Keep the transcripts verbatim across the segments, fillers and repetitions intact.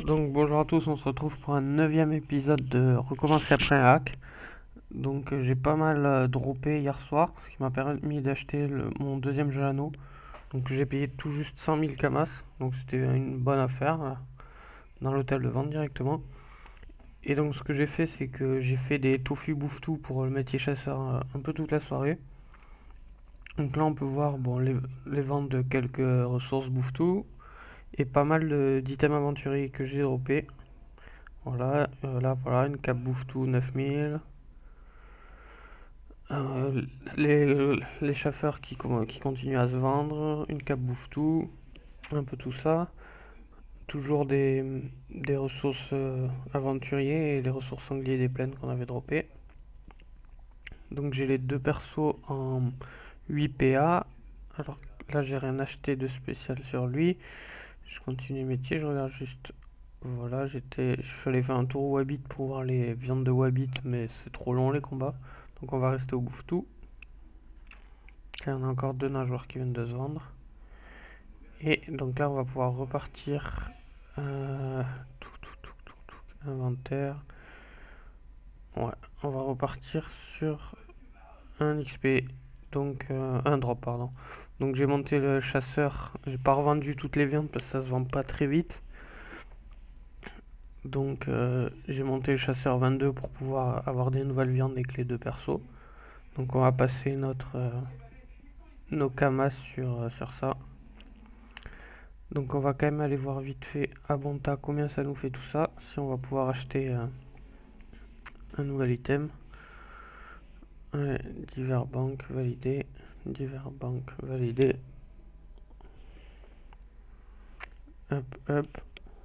Donc bonjour à tous, on se retrouve pour un neuvième épisode de Recommencer après un hack. Donc euh, j'ai pas mal euh, droppé hier soir, ce qui m'a permis d'acheter le- mon deuxième jeu anneau. Donc j'ai payé tout juste cent mille camas, donc c'était une bonne affaire, là, dans l'hôtel de vente directement. Et donc ce que j'ai fait, c'est que j'ai fait des tofu bouffe-tout pour le métier chasseur euh, un peu toute la soirée. Donc là on peut voir bon, les, les ventes de quelques ressources bouffe-tout et pas mal de- d'items aventuriers que j'ai droppés. Voilà, euh, là voilà, une cape bouffe-tout neuf mille. Euh, les, les chaffeurs qui, com- qui continuent à se vendre, une cape bouffe-tout, un peu tout ça. Toujours des, des ressources euh, aventuriers et les ressources sangliers des plaines qu'on avait droppées. Donc j'ai les deux persos en huit P A. Alors là j'ai rien acheté de spécial sur lui. Je continue le métier, je regarde juste. Voilà, j'étais, je suis allé faire un tour au Wabbit pour voir les viandes de Wabbit, mais c'est trop long les combats. Donc on va rester au bouffe-tout. Là, on a encore deux nageoires qui viennent de se vendre. Et donc là, on va pouvoir repartir. Euh, tout, tout, tout, tout, tout, inventaire. Ouais, on va repartir sur un X P. Donc, euh, un drop, pardon. Donc, j'ai monté le chasseur. J'ai pas revendu toutes les viandes parce que ça se vend pas très vite. Donc, euh, j'ai monté le chasseur vingt-deux pour pouvoir avoir des nouvelles viandes avec les deux persos. Donc, on va passer notre, euh, nos camas sur, euh, sur ça. Donc on va quand même aller voir vite fait à Bonta combien ça nous fait tout ça. Si on va pouvoir acheter euh, un nouvel item. Ouais, divers banques validé. Divers banques validé. Hop hop.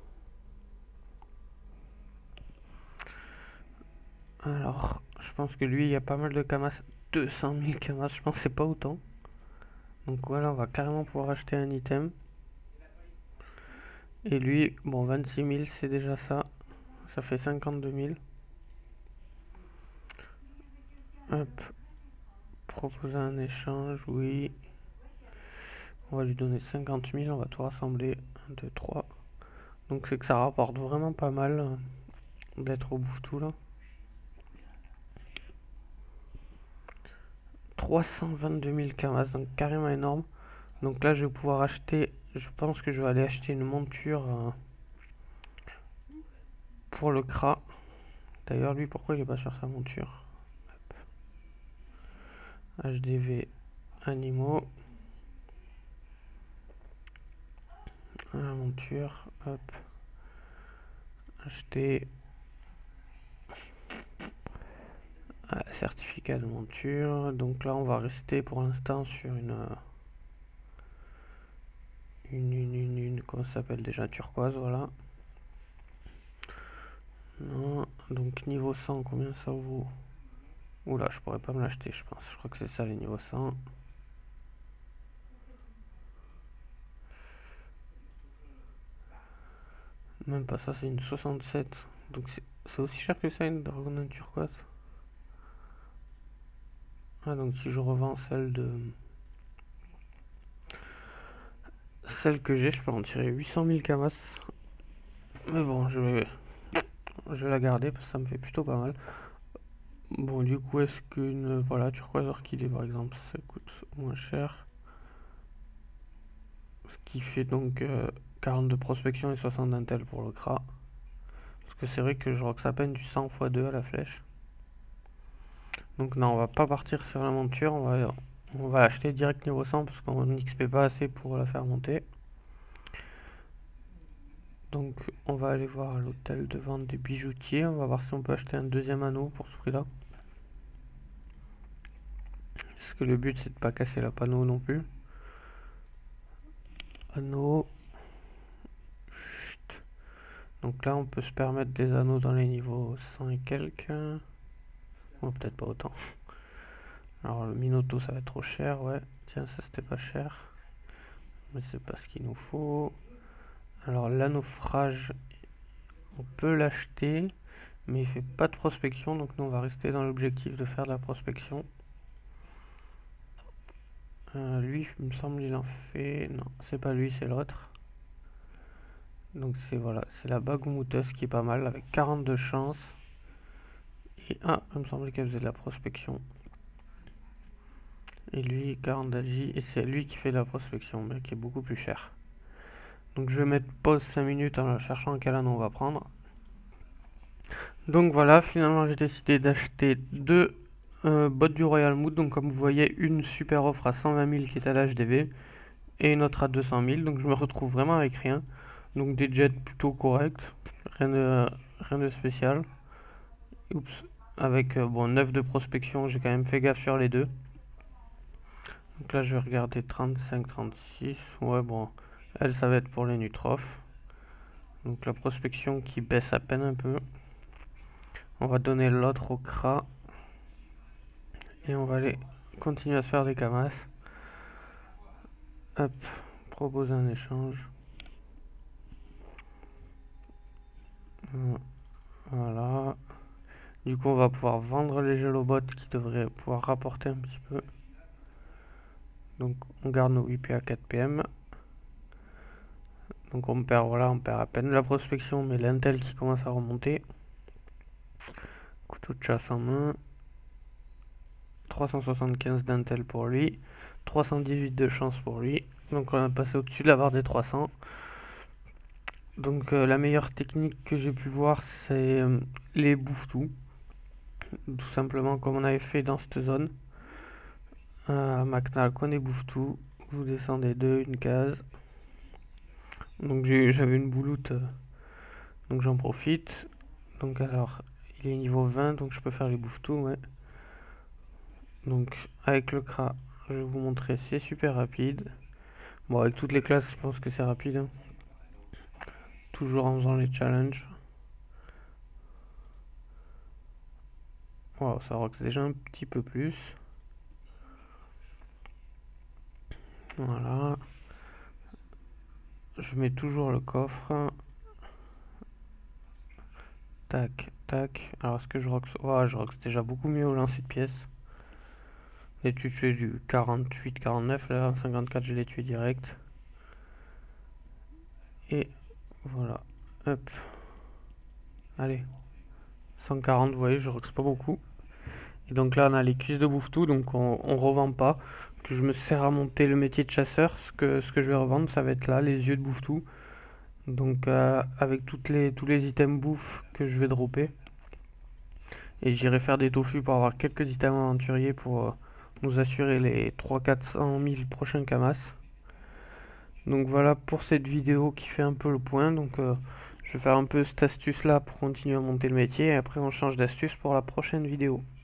Alors je pense que lui il y a pas mal de camas. deux cent mille camas, je pense que c'est pas autant. Donc voilà, on va carrément pouvoir acheter un item. Et lui, bon vingt-six mille c'est déjà ça. Ça fait cinquante-deux mille. Hop. Proposer un échange, oui. On va lui donner cinquante mille, on va tout rassembler. un, deux, trois. Donc c'est que ça rapporte vraiment pas mal euh, d'être au bouffe-tout là. trois cent vingt-deux mille camas, donc carrément énorme. Donc là je vais pouvoir acheter, je pense que je vais aller acheter une monture euh, pour le Kra. D'ailleurs lui pourquoi il est pas sur sa monture? H D V animaux. La monture, hop. Acheter ah, certificat de monture. Donc là on va rester pour l'instant sur une une une une, une comment ça s'appelle déjà, turquoise, voilà. Non, donc niveau cent, combien ça vaut? Oula, je pourrais pas me l'acheter, je pense. Je crois que c'est ça les niveaux cent. Même pas ça, c'est une soixante-sept. Donc c'est aussi cher que ça une Dragon turquoise. Ah, donc si je revends celle de. Celle que j'ai, je peux en tirer huit cent mille camas. Mais bon, je vais. Je vais la garder parce que ça me fait plutôt pas mal. Bon, du coup, est-ce qu'une. Voilà, turquoise orchidée par exemple, ça coûte moins cher. Ce qui fait donc euh, quarante de prospection et soixante d'intel pour le Kra. Parce que c'est vrai que je rox à peine du cent fois deux à la flèche. Donc non, on va pas partir sur la monture, on va, on va acheter direct niveau cent parce qu'on n'X P pas assez pour la faire monter. Donc on va aller voir à l'hôtel de vente des bijoutiers, on va voir si on peut acheter un deuxième anneau pour ce prix là. Parce que le but c'est de pas casser la panneau non plus. Anneau. Chut. Donc là on peut se permettre des anneaux dans les niveaux cent et quelques. Bon, peut-être pas autant. Alors le Minoto ça va être trop cher, ouais. Tiens, ça c'était pas cher. Mais c'est pas ce qu'il nous faut. Alors l'anneau-frage, on peut l'acheter, mais il fait pas de prospection, donc nous on va rester dans l'objectif de faire de la prospection. Euh, lui, il me semble, il en fait. Non, c'est pas lui, c'est l'autre. Donc c'est voilà, c'est la bague mouteuse qui est pas mal avec quarante-deux chances. Et ah, il me semblait qu'elle faisait de la prospection. Et lui, quarante d'A J, et c'est lui qui fait de la prospection, mais qui est beaucoup plus cher. Donc je vais mettre pause cinq minutes en cherchant quel anneau on va prendre. Donc voilà, finalement j'ai décidé d'acheter deux euh, bottes du Royal Mood. Donc comme vous voyez, une super offre à cent vingt mille qui est à l'H D V et une autre à deux cent mille. Donc je me retrouve vraiment avec rien. Donc des jets plutôt corrects, rien de, rien de spécial. Oups, avec euh, bon neuf de prospection, j'ai quand même fait gaffe sur les deux. Donc là je vais regarder trente-cinq trente-six. Ouais bon, elle ça va être pour les Nutroph. Donc la prospection qui baisse à peine un peu. On va donner l'autre au C R A. Et on va aller continuer à se faire des camas. Hop, proposer un échange. Voilà. Du coup on va pouvoir vendre les gelobots qui devraient pouvoir rapporter un petit peu. Donc on garde nos huit P à quatre P M. Donc on perd, voilà, on perd à peine la prospection, mais l'intel qui commence à remonter. Couteau de chasse en main. trois cent soixante-quinze d'intel pour lui. trois cent dix-huit de chance pour lui. Donc on a passé au-dessus de la barre des trois cents. Donc euh, la meilleure technique que j'ai pu voir, c'est euh, les bouffe-tout. Tout simplement comme on avait fait dans cette zone. Euh, Macnal, qu'on est bouffe-tout. Vous descendez de une case. Donc j'avais une bouloute, euh, donc j'en profite. Donc alors, il est niveau vingt, donc je peux faire les bouffe-tout, ouais. Donc avec le C R A, je vais vous montrer, c'est super rapide. Bon, avec toutes les classes, je pense que c'est rapide. Hein. Toujours en faisant les challenges. Wow, ça roxe déjà un petit peu plus. Voilà. Je mets toujours le coffre. Tac, tac. Alors, est-ce que je roxe? Oh, je roxe déjà beaucoup mieux au lancer de pièces. Les tués du quarante-huit quarante-neuf, là, cinquante-quatre, je l'ai tué direct. Et voilà. Hop. Allez. cent quarante, vous voyez, je roxe pas beaucoup. Et donc là, on a les cuisses de bouffe-tout, donc on, on revend pas. Que je me sers à monter le métier de chasseur. Ce que, ce que je vais revendre, ça va être là, les yeux de bouffe-tout. Donc euh, avec toutes les, tous les items bouffe que je vais dropper. Et j'irai faire des tofu pour avoir quelques items aventuriers pour euh, nous assurer les trois cents à quatre cent mille prochains camas. Donc voilà pour cette vidéo qui fait un peu le point. Donc euh, je vais faire un peu cette astuce là pour continuer à monter le métier. Et après on change d'astuce pour la prochaine vidéo.